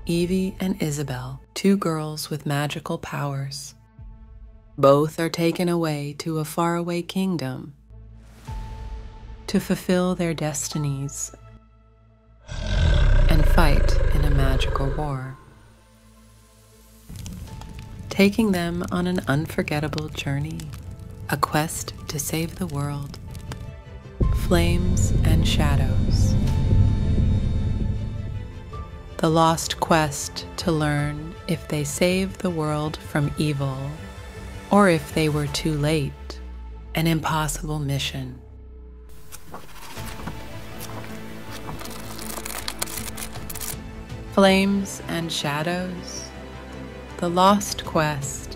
Evie and Isabelle, two girls with magical powers. Both are taken away to a faraway kingdom to fulfill their destinies and fight in a magical war, taking them on an unforgettable journey, a quest to save the world. Flames and shadows. The lost quest to learn if they saved the world from evil or if they were too late, an impossible mission. Flames and shadows. The lost quest